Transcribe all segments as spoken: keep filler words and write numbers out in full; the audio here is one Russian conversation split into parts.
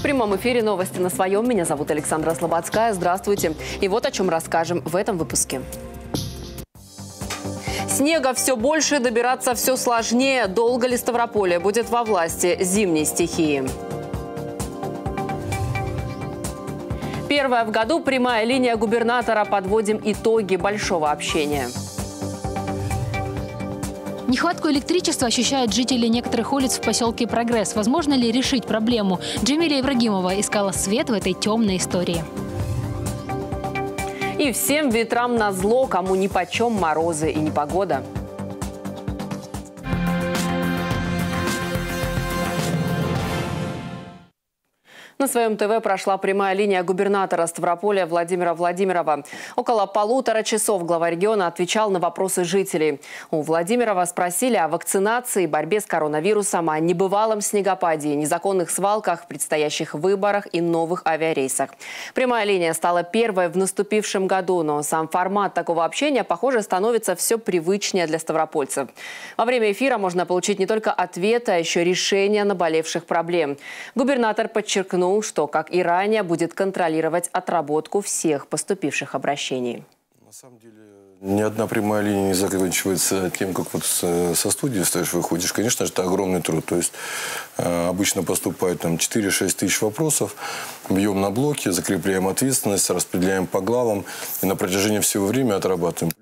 прямом эфире новости на своем. Меня зовут Александра Слободская. Здравствуйте. И вот о чем расскажем в этом выпуске. Снега все больше, добираться все сложнее. Долго ли Ставрополье будет во власти зимней стихии? Первая в году прямая линия губернатора. Подводим итоги большого общения. Нехватку электричества ощущают жители некоторых улиц в поселке Прогресс. Возможно ли решить проблему? Джамиля Ибрагимова искала свет в этой темной истории. И всем ветрам назло, кому нипочем морозы и непогода. На своем ТВ прошла прямая линия губернатора Ставрополья Владимира Владимирова. Около полутора часов глава региона отвечал на вопросы жителей. У Владимирова спросили о вакцинации, борьбе с коронавирусом, о небывалом снегопаде, незаконных свалках, предстоящих выборах и новых авиарейсах. Прямая линия стала первой в наступившем году, но сам формат такого общения, похоже, становится все привычнее для ставропольцев. Во время эфира можно получить не только ответы, а еще решения наболевших проблем. Губернатор подчеркнул, что, как и ранее, будет контролировать отработку всех поступивших обращений. На самом деле, ни одна прямая линия не заканчивается тем, как вот со студии стоишь, выходишь. Конечно же, это огромный труд. То есть э, обычно поступает там четыре-шесть тысяч вопросов, бьем на блоки, закрепляем ответственность, распределяем по главам и на протяжении всего времени отрабатываем.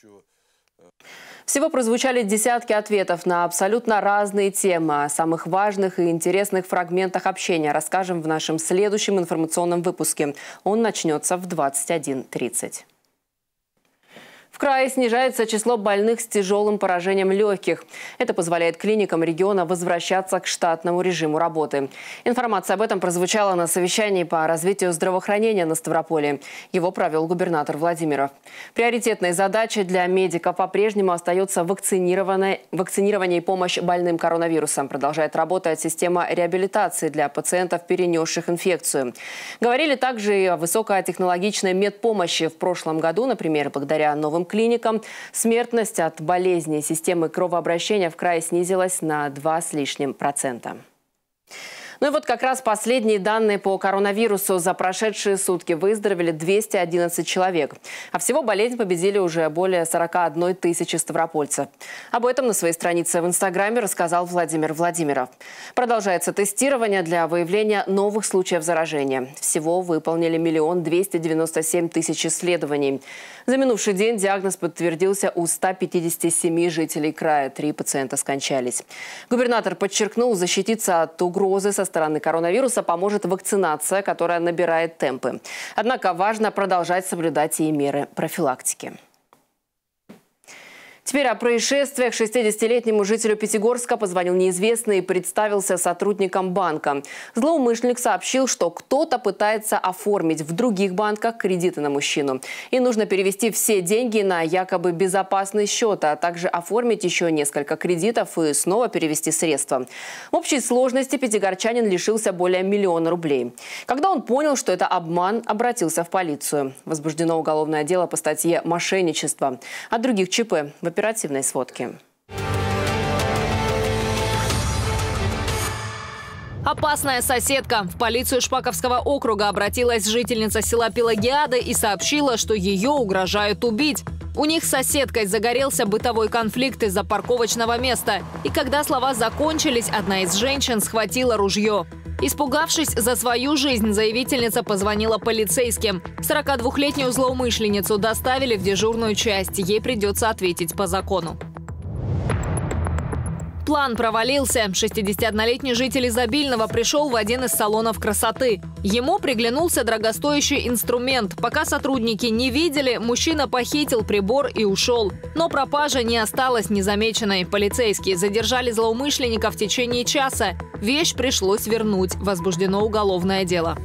Всего прозвучали десятки ответов на абсолютно разные темы. О самых важных и интересных фрагментах общения расскажем в нашем следующем информационном выпуске. Он начнется в двадцать один тридцать. В крае снижается число больных с тяжелым поражением легких. Это позволяет клиникам региона возвращаться к штатному режиму работы. Информация об этом прозвучала на совещании по развитию здравоохранения на Ставрополье. Его провел губернатор Владимиров. Приоритетной задачей для медиков по-прежнему остается вакцинирование, вакцинирование и помощь больным коронавирусом. Продолжает работать система реабилитации для пациентов, перенесших инфекцию. Говорили также и о высокотехнологичной медпомощи. В прошлом году, например, благодаря новым клиникам, смертность от болезней системы кровообращения в крае снизилась на два с лишним процента. Ну и вот как раз последние данные по коронавирусу. За прошедшие сутки выздоровели двести одиннадцать человек. А всего болезнь победили уже более сорока одной тысячи ставропольцев. Об этом на своей странице в Инстаграме рассказал Владимир Владимиров. Продолжается тестирование для выявления новых случаев заражения. Всего выполнили миллион двести девяносто семь тысяч исследований. За минувший день диагноз подтвердился у ста пятидесяти семи жителей края. Три пациента скончались. Губернатор подчеркнул, защититься от угрозы со стороны коронавируса поможет вакцинация, которая набирает темпы. Однако важно продолжать соблюдать и меры профилактики. Теперь о происшествиях. шестидесятилетнему жителю Пятигорска позвонил неизвестный и представился сотрудником банка. Злоумышленник сообщил, что кто-то пытается оформить в других банках кредиты на мужчину. И нужно перевести все деньги на якобы безопасный счет, а также оформить еще несколько кредитов и снова перевести средства. В общей сложности пятигорчанин лишился более миллиона рублей. Когда он понял, что это обман, обратился в полицию. Возбуждено уголовное дело по статье «Мошенничество». От других ЧП в оперативной сводке. Опасная соседка. В полицию Шпаковского округа обратилась жительница села Пелагиада и сообщила, что ее угрожают убить. У них с соседкой загорелся бытовой конфликт из-за парковочного места. И когда слова закончились, одна из женщин схватила ружье. Испугавшись за свою жизнь, заявительница позвонила полицейским. сорокадвухлетнюю злоумышленницу доставили в дежурную часть. Ей придется ответить по закону. План провалился. шестидесятиоднолетний житель Изобильного пришел в один из салонов красоты. Ему приглянулся дорогостоящий инструмент. Пока сотрудники не видели, мужчина похитил прибор и ушел. Но пропажа не осталась незамеченной. Полицейские задержали злоумышленника в течение часа. Вещь пришлось вернуть. Возбуждено уголовное дело.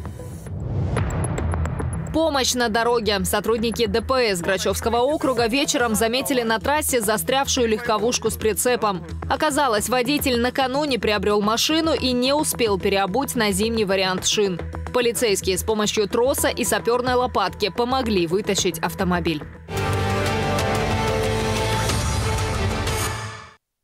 Помощь на дороге. Сотрудники ДПС Грачевского округа вечером заметили на трассе застрявшую легковушку с прицепом. Оказалось, водитель накануне приобрел машину и не успел переобуть на зимний вариант шин. Полицейские с помощью троса и саперной лопатки помогли вытащить автомобиль.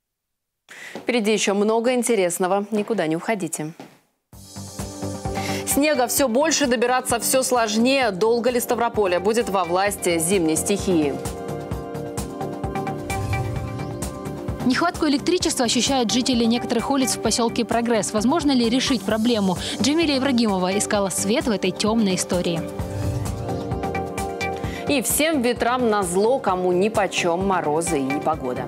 Впереди еще много интересного. Никуда не уходите. Снега все больше, добираться все сложнее. Долго ли Ставрополе будет во власти зимней стихии? Нехватку электричества ощущают жители некоторых улиц в поселке Прогресс. Возможно ли решить проблему? Джамиля Ибрагимова искала свет в этой темной истории. И всем ветрам назло, кому нипочем морозы и непогода.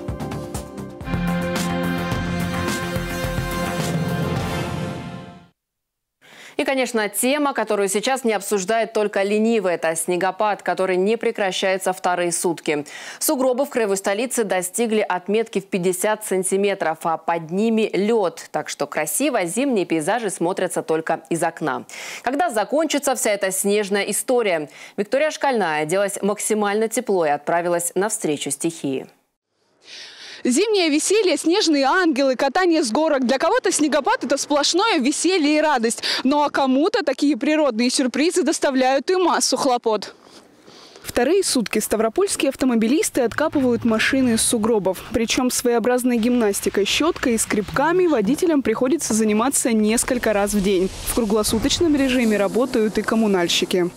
И, конечно, тема, которую сейчас не обсуждает только ленивый, это снегопад, который не прекращается вторые сутки. Сугробы в краевой столице достигли отметки в пятьдесят сантиметров, а под ними лед. Так что красиво зимние пейзажи смотрятся только из окна. Когда закончится вся эта снежная история? Виктория Шкальная оделась максимально тепло и отправилась навстречу стихии. Зимнее веселье, снежные ангелы, катание с горок. Для кого-то снегопад – это сплошное веселье и радость. Ну а кому-то такие природные сюрпризы доставляют и массу хлопот. Вторые сутки ставропольские автомобилисты откапывают машины из сугробов. Причем своеобразной гимнастикой, щеткой и скребками водителям приходится заниматься несколько раз в день. В круглосуточном режиме работают и коммунальщики.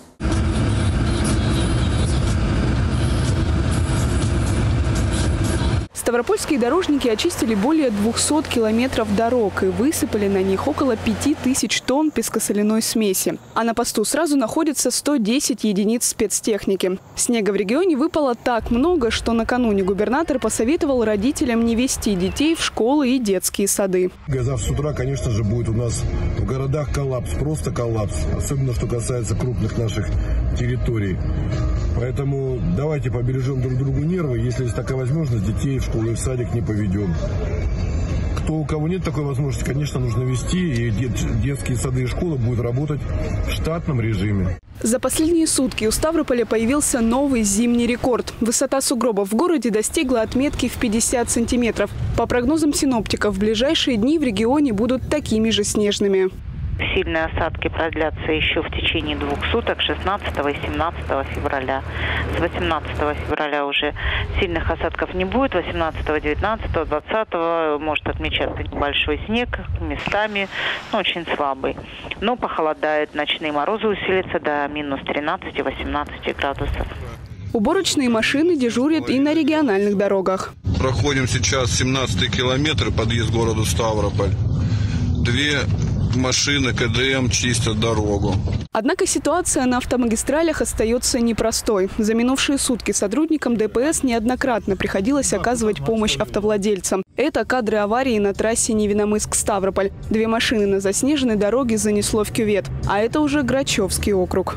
Ставропольские дорожники очистили более двухсот километров дорог и высыпали на них около пяти тысяч тонн пескосоляной смеси. А на посту сразу находится сто десять единиц спецтехники. Снега в регионе выпало так много, что накануне губернатор посоветовал родителям не везти детей в школы и детские сады. Завтра с утра, конечно же, будет у нас в городах коллапс, просто коллапс. Особенно, что касается крупных наших территорий. Поэтому давайте побережем друг другу нервы. Если есть такая возможность, детей в школу и в садик не поведем. Кто, у кого нет такой возможности, конечно, нужно вести. И детские сады и школы будут работать в штатном режиме. За последние сутки у Ставрополя появился новый зимний рекорд. Высота сугробов в городе достигла отметки в пятьдесят сантиметров. По прогнозам синоптиков, в ближайшие дни в регионе будут такими же снежными. Сильные осадки продлятся еще в течение двух суток, шестнадцатого и семнадцатого февраля. С восемнадцатого февраля уже сильных осадков не будет. восемнадцатого, девятнадцатого, двадцатого может отмечаться небольшой снег, местами, но очень слабый. Но похолодает, ночные морозы усилятся до минус тринадцати-восемнадцати градусов. Уборочные машины дежурят и на региональных дорогах. Проходим сейчас семнадцатый километр, подъезд к городу Ставрополь. Две машины ка дэ эм чистят дорогу. Однако ситуация на автомагистралях остается непростой. За минувшие сутки сотрудникам дэ пэ эс неоднократно приходилось оказывать помощь автовладельцам. Это кадры аварии на трассе Невиномысск-Ставрополь. Две машины на заснеженной дороге занесло в кювет. А это уже Грачевский округ.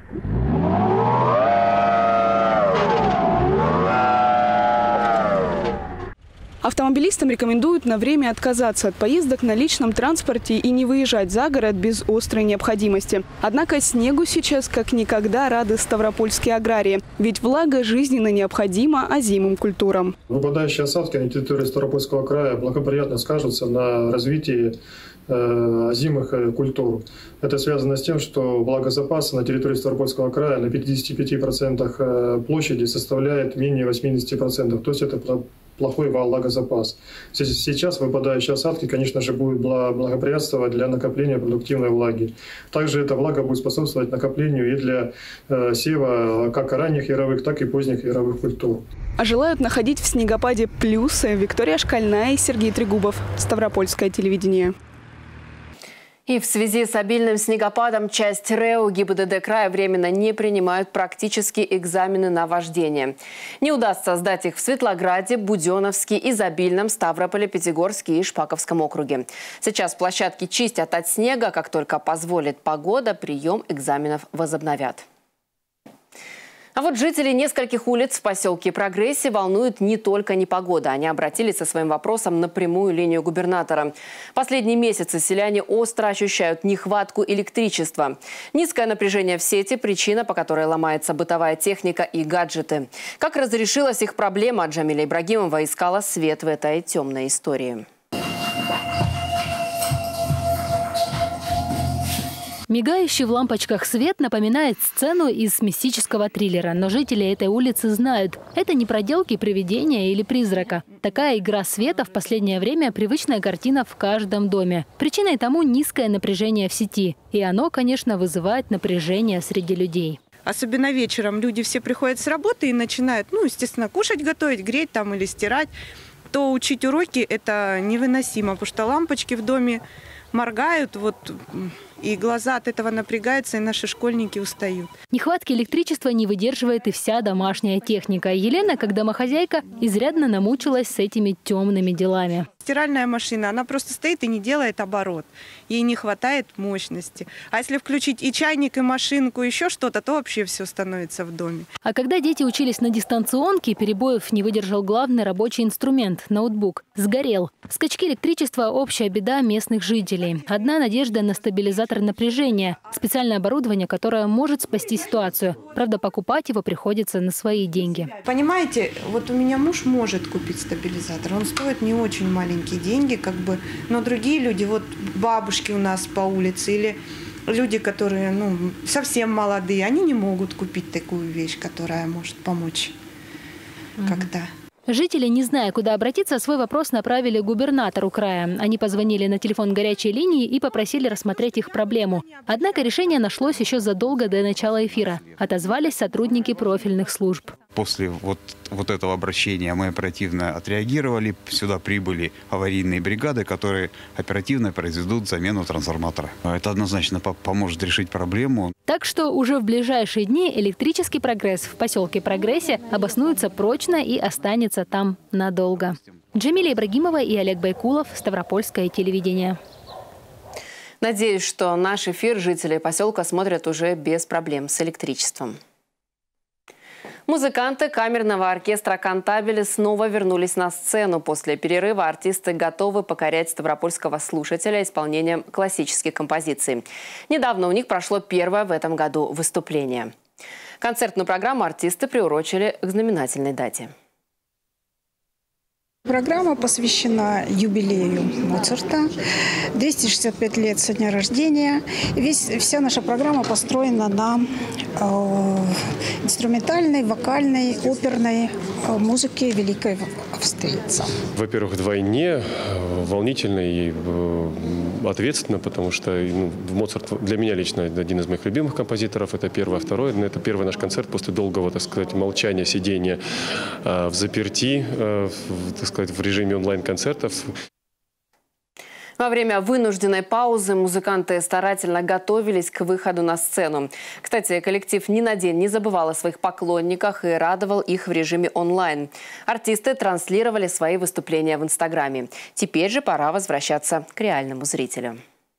Автомобилистам рекомендуют на время отказаться от поездок на личном транспорте и не выезжать за город без острой необходимости. Однако снегу сейчас как никогда рады ставропольские аграрии. Ведь влага жизненно необходима озимым культурам. Выпадающие осадки на территории Ставропольского края благоприятно скажутся на развитии озимых культур. Это связано с тем, что влагозапас на территории Ставропольского края на пятидесяти пяти процентах площади составляет менее восьмидесяти процентов. То есть это плохой влагозапас. Сейчас выпадающие осадки, конечно же, будут благоприятствовать для накопления продуктивной влаги. Также эта влага будет способствовать накоплению и для э, сева как ранних яровых, так и поздних яровых культур. А желают находить в снегопаде плюсы. Виктория Шкальная и Сергей Трегубов. Ставропольское телевидение. И в связи с обильным снегопадом часть РЭО ГИБДД края временно не принимают практические экзамены на вождение. Не удастся сдать их в Светлограде, Буденновске, Изобильном, Ставрополе, Пятигорске и Шпаковском округе. Сейчас площадки чистят от снега. Как только позволит погода, прием экзаменов возобновят. А вот жители нескольких улиц в поселке Прогрессе волнует не только непогода. Они обратились со своим вопросом на прямую линию губернатора. Последние месяцы селяне остро ощущают нехватку электричества. Низкое напряжение в сети – причина, по которой ломается бытовая техника и гаджеты. Как разрешилась их проблема, Джамиля Ибрагимова искала свет в этой темной истории. Мигающий в лампочках свет напоминает сцену из мистического триллера. Но жители этой улицы знают, это не проделки привидения или призрака. Такая игра света в последнее время – привычная картина в каждом доме. Причиной тому низкое напряжение в сети. И оно, конечно, вызывает напряжение среди людей. Особенно вечером люди все приходят с работы и начинают, ну, естественно, кушать, готовить, греть там или стирать. То учить уроки – это невыносимо, потому что лампочки в доме моргают, вот, и глаза от этого напрягаются, и наши школьники устают. Нехватки электричества не выдерживает и вся домашняя техника. Елена, как домохозяйка, изрядно намучилась с этими темными делами. Стиральная машина, она просто стоит и не делает оборот. Ей не хватает мощности. А если включить и чайник, и машинку, и еще что-то, то вообще все становится в доме. А когда дети учились на дистанционке, перебоев не выдержал главный рабочий инструмент – ноутбук. Сгорел. Скачки электричества – общая беда местных жителей. Одна надежда на стабилизатор напряжения. Специальное оборудование, которое может спасти ситуацию. Правда, покупать его приходится на свои деньги. Понимаете, вот у меня муж может купить стабилизатор. Он стоит не очень маленький. Маленькие деньги, как бы, но другие люди, вот бабушки у нас по улице или люди, которые, ну, совсем молодые, они не могут купить такую вещь, которая может помочь mm-hmm. как-то. Жители, не зная, куда обратиться, свой вопрос направили губернатору края. Они позвонили на телефон горячей линии и попросили рассмотреть их проблему. Однако решение нашлось еще задолго до начала эфира. Отозвались сотрудники профильных служб. После вот, вот этого обращения мы оперативно отреагировали. Сюда прибыли аварийные бригады, которые оперативно произведут замену трансформатора. Это однозначно поможет решить проблему. Так что уже в ближайшие дни электрический прогресс в поселке Прогрессе обоснуется прочно и останется там надолго. Джамиля Ибрагимова и Олег Байкулов, Ставропольское телевидение. Надеюсь, что наш эфир жители поселка смотрят уже без проблем с электричеством. Музыканты камерного оркестра «Кантабель» снова вернулись на сцену. После перерыва артисты готовы покорять ставропольского слушателя исполнением классических композиций. Недавно у них прошло первое в этом году выступление. Концертную программу артисты приурочили к знаменательной дате. Программа посвящена юбилею Моцарта, двести шестьдесят пять лет со дня рождения. Весь, вся наша программа построена на э, инструментальной, вокальной, оперной э, музыке великой австрийца. Во-первых, вдвойне волнительно и э, ответственно, потому что ну, Моцарт для меня лично один из моих любимых композиторов. Это первое. Второе, это первый наш концерт после долгого, так сказать, молчания, сидения э, в заперти, э, в, так сказать, в режиме онлайн-концертов. Во время вынужденной паузы музыканты старательно готовились к выходу на сцену. Кстати, коллектив ни на день не забывал о своих поклонниках и радовал их в режиме онлайн. Артисты транслировали свои выступления в Инстаграме. Теперь же пора возвращаться к реальному зрителю.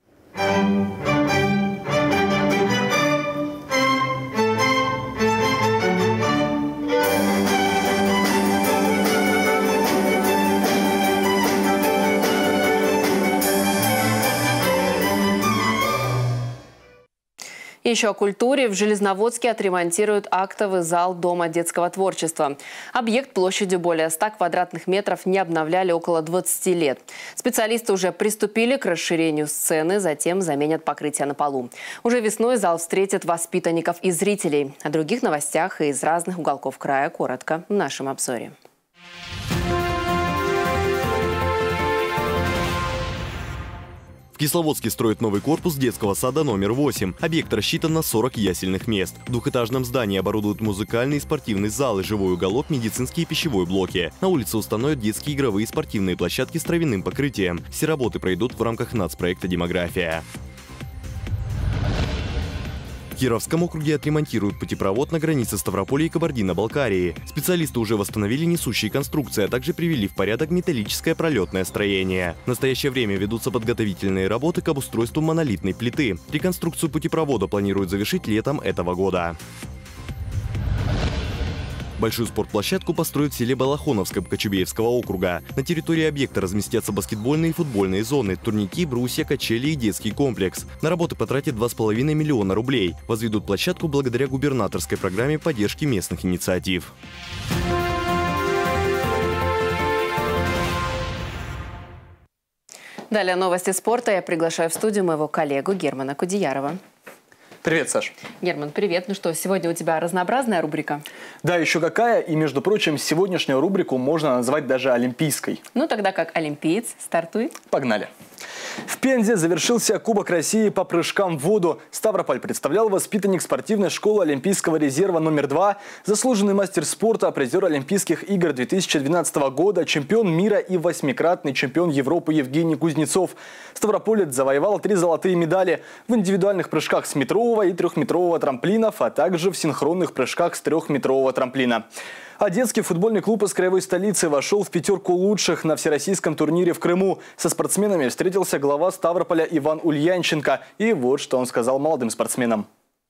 Еще о культуре. В Железноводске отремонтируют актовый зал Дома детского творчества. Объект площадью более ста квадратных метров не обновляли около двадцати лет. Специалисты уже приступили к расширению сцены, затем заменят покрытие на полу. Уже весной зал встретит воспитанников и зрителей. О других новостях из разных уголков края коротко в нашем обзоре. В Кисловодске строят новый корпус детского сада номер восемь. Объект рассчитан на сорок ясельных мест. В двухэтажном здании оборудуют музыкальные и спортивные залы, живой уголок, медицинские и пищевой блоки. На улице установят детские игровые и спортивные площадки с травяным покрытием. Все работы пройдут в рамках нацпроекта «Демография». В Кировском округе отремонтируют путепровод на границе Ставрополя и Кабардино-Балкарии. Специалисты уже восстановили несущие конструкции, а также привели в порядок металлическое пролетное строение. В настоящее время ведутся подготовительные работы к обустройству монолитной плиты. Реконструкцию путепровода планируют завершить летом этого года. Большую спортплощадку построят в селе Балахоновском Кочубеевского округа. На территории объекта разместятся баскетбольные и футбольные зоны, турники, брусья, качели и детский комплекс. На работы потратят два с половиной миллиона рублей. Возведут площадку благодаря губернаторской программе поддержки местных инициатив. Далее новости спорта. Я приглашаю в студию моего коллегу Германа Кудеярова. Привет, Саш. Герман, привет. Ну что, сегодня у тебя разнообразная рубрика? Да, еще какая. И, между прочим, сегодняшнюю рубрику можно назвать даже олимпийской. Ну тогда как олимпиец, стартуй. Погнали. В Пензе завершился Кубок России по прыжкам в воду. Ставрополь представлял воспитанник спортивной школы Олимпийского резерва номер два, заслуженный мастер спорта, призер Олимпийских игр две тысячи двенадцатого года, чемпион мира и восьмикратный чемпион Европы Евгений Кузнецов. Ставрополец завоевал три золотые медали в индивидуальных прыжках с метрового и трехметрового трамплинов, а также в синхронных прыжках с трехметрового трамплина. А детский футбольный клуб из краевой столицы вошел в пятерку лучших на всероссийском турнире в Крыму. Со спортсменами встретился глава Ставрополя Иван Ульянченко. И вот что он сказал молодым спортсменам.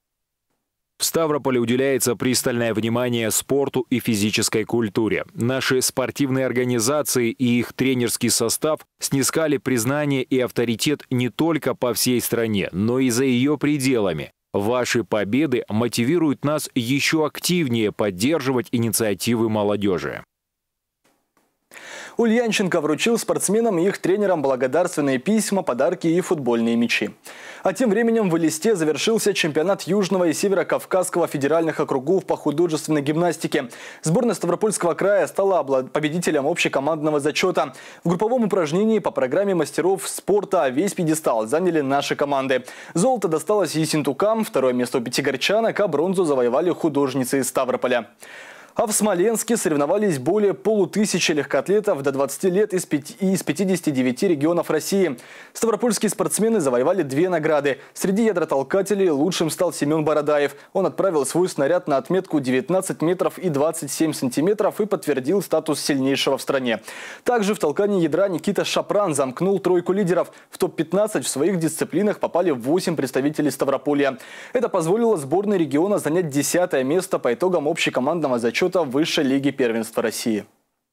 В Ставрополе уделяется пристальное внимание спорту и физической культуре. Наши спортивные организации и их тренерский состав снискали признание и авторитет не только по всей стране, но и за ее пределами. Ваши победы мотивируют нас еще активнее поддерживать инициативы молодежи. Ульянченко вручил спортсменам и их тренерам благодарственные письма, подарки и футбольные мячи. А тем временем в Элисте завершился чемпионат Южного и Северо-Кавказского федеральных округов по художественной гимнастике. Сборная Ставропольского края стала победителем общекомандного зачета. В групповом упражнении по программе мастеров спорта весь пьедестал заняли наши команды. Золото досталось Ессентукам, второе место у пятигорчанок, а бронзу завоевали художницы из Ставрополя. А в Смоленске соревновались более полутысячи легкоатлетов до двадцати лет из пятидесяти девяти регионов России. Ставропольские спортсмены завоевали две награды. Среди ядротолкателей лучшим стал Семен Бородаев. Он отправил свой снаряд на отметку девятнадцать метров и двадцать семь сантиметров и подтвердил статус сильнейшего в стране. Также в толкании ядра Никита Шапран замкнул тройку лидеров. В топ пятнадцать в своих дисциплинах попали восемь представителей Ставрополья. Это позволило сборной региона занять десятое место по итогам общекомандного зачета высшей лиги первенства России.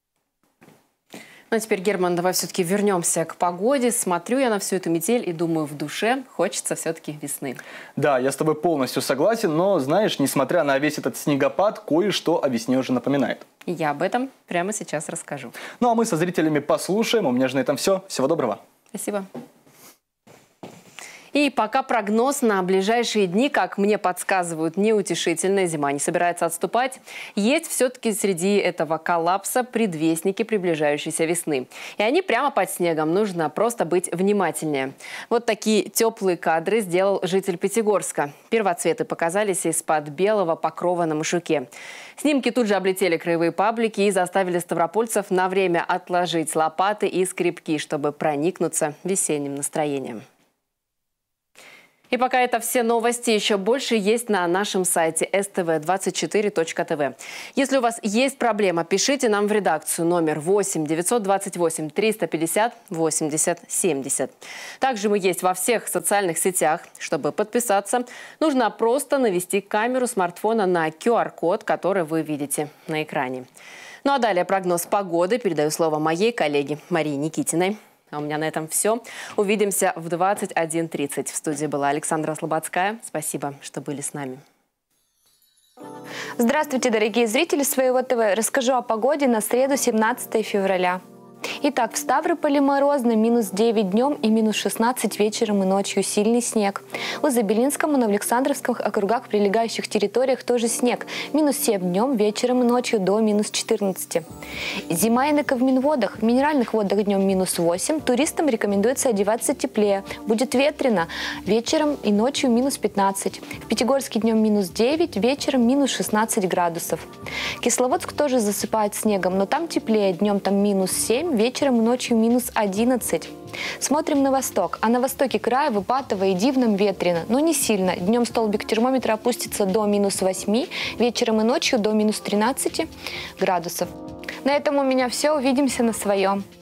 Ну а теперь, Герман, давай все-таки вернемся к погоде. Смотрю я на всю эту метель и думаю, в душе хочется все-таки весны. Да, я с тобой полностью согласен, но, знаешь, несмотря на весь этот снегопад, кое-что о весне уже напоминает. И я об этом прямо сейчас расскажу. Ну а мы со зрителями послушаем. У меня же на этом все. Всего доброго. Спасибо. И пока прогноз на ближайшие дни, как мне подсказывают, неутешительная, зима не собирается отступать, есть все-таки среди этого коллапса предвестники приближающейся весны. И они прямо под снегом, нужно просто быть внимательнее. Вот такие теплые кадры сделал житель Пятигорска. Первоцветы показались из-под белого покрова на Машуке. Снимки тут же облетели краевые паблики и заставили ставропольцев на время отложить лопаты и скребки, чтобы проникнуться весенним настроением. И пока это все новости, еще больше есть на нашем сайте эс тэ вэ двадцать четыре точка тэ вэ. Если у вас есть проблема, пишите нам в редакцию номер восемь девятьсот двадцать восемь триста пятьдесят восемьдесят семьдесят. Также мы есть во всех социальных сетях. Чтобы подписаться, нужно просто навести камеру смартфона на ку ар код, который вы видите на экране. Ну а далее прогноз погоды. Передаю слово моей коллеге Марии Никитиной. А у меня на этом все. Увидимся в двадцать один тридцать. В студии была Александра Слободская. Спасибо, что были с нами. Здравствуйте, дорогие зрители Своего ТВ. Расскажу о погоде на среду, семнадцатое февраля. Итак, в Ставрополе морозно, минус девять днем и минус шестнадцать вечером и ночью, сильный снег. В Забелинском и Новоалександровском округах, прилегающих территориях тоже снег. Минус семь днем, вечером и ночью до минус четырнадцати. Зима и на Ковминводах. В минеральных водах днем минус восемь. Туристам рекомендуется одеваться теплее. Будет ветрено. Вечером и ночью минус пятнадцать. В Пятигорске днем минус девять, вечером минус шестнадцать градусов. Кисловодск тоже засыпает снегом, но там теплее. Днем там минус семь, вечером и ночью минус одиннадцать. Смотрим на восток. А на востоке края, в Ипатово и Дивном ветрено, но не сильно. Днем столбик термометра опустится до минус восьми, вечером и ночью до минус тринадцати градусов. На этом у меня все. Увидимся на своем.